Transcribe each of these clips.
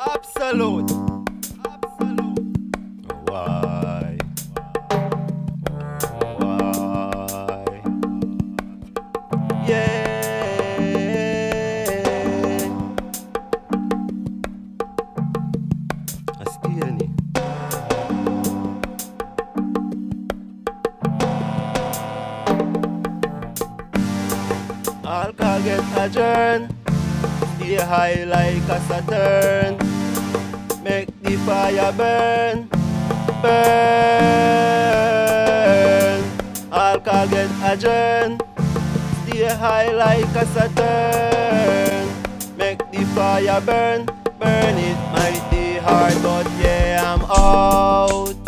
Absolute. Why? Why? Yeah. Staine. Alcohol get adjourned. Stay high like a Saturn. Make the fire burn, burn. Alcohol get adjourned. Stay high like a Saturn. Make the fire burn, burn it mighty hard. But yeah, I'm out.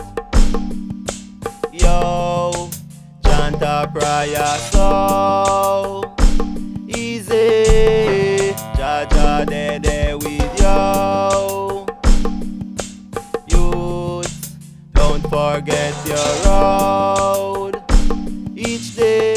Yo, chant a prayer so easy. Jaja there with you. Youth, don't forget your road each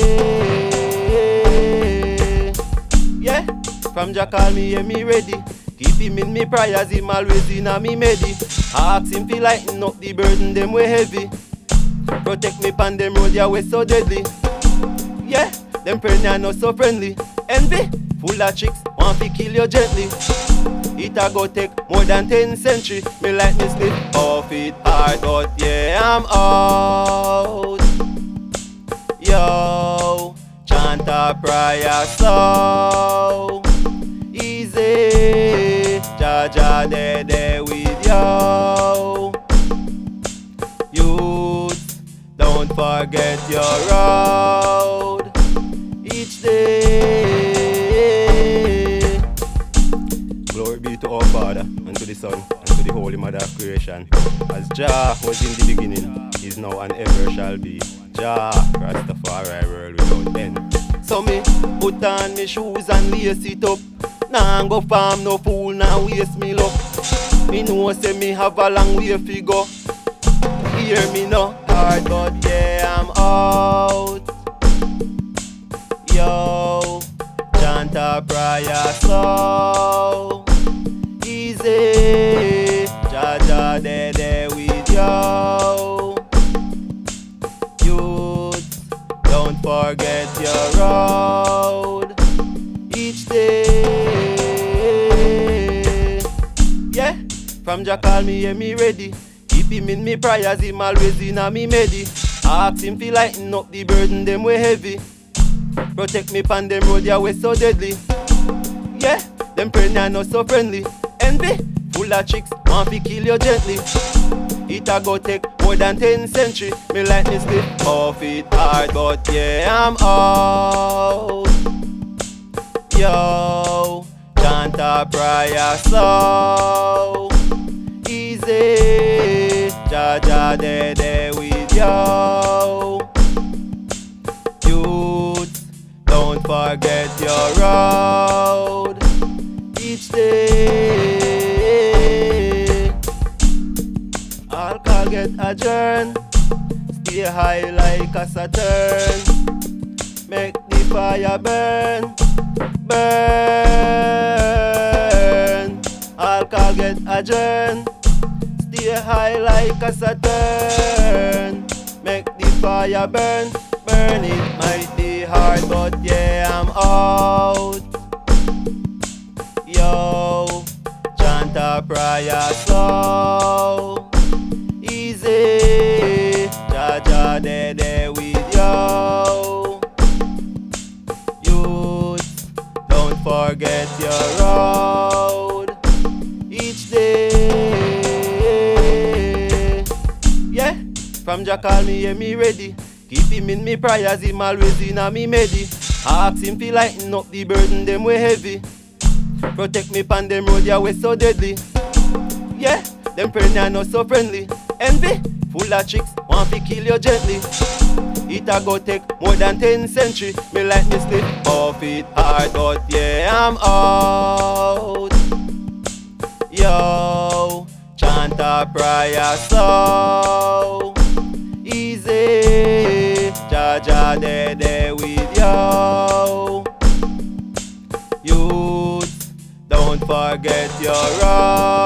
day. Yeah, from Jah call me, yeah, me ready. Keep him in me prayers, him always in a me medi. I ask him to lighten up the burden, them way heavy. Protect me pan them road, yeah, we so deadly. Yeah, them pregnant not so friendly. Envy, full of chicks, want to kill you gently. It a go take more than 10 centuries. Me like me slip off it hard, but yeah, I'm out. Yo, chant a prayer so easy. Jaja there with you. Youth, don't forget your road each day. Glory be to our Father, and to the Son, and to the Holy Mother of creation. As Jah was in the beginning, is now and ever shall be. Jah, Rastafari, world without end. So me put on me shoes and lace it up. Nah go farm no fool, nah waste me luck. Me know say me have a long way fi go. Hear me no hard, but yeah, I'm out. Yo, chant a prayer so easy. Jaja there with you. Youth, don't forget your road each day. Yeah, from Jah call me, yeah, me ready. Keep him in me prayers, him always in a me medi. I ask him to lighten up the burden, them way heavy. Protect me pan them road, yeah, we so deadly. Yeah, them pregnant not so friendly. Envy, full of chicks, want to kill you gently. It a go take more than 10 centuries. Me like me slip off it hard, but yeah, I'm out. Yo, chant a prayer so easy. Jaja there with you. Youth, don't forget your road each day. Alcohol get adjourned. Stay high like a Saturn. Make the fire burn, burn. Alcohol get adjourned. Stay high like a Saturn. Make the fire burn, burn it mighty hard. But yeah, I'm out. Yo, chant a prayer so easy. Jaja there with you. Youth, don't forget your road each day. Yeah, from Jah call me, yeah, me ready. Keep him in me prayers, him always in a me medi. I ask him to lighten up the burden, them way heavy. Protect me pan them road, yeah, we so deadly. Yeah, them pregnant not so friendly. Envy, full of chicks, want to kill you gently. It a go take more than 10 centuries. Me like me slip off it hard, but yeah, I'm out. Yo, chant a prayer so easy. Jaja there with you. Youth, don't forget your road.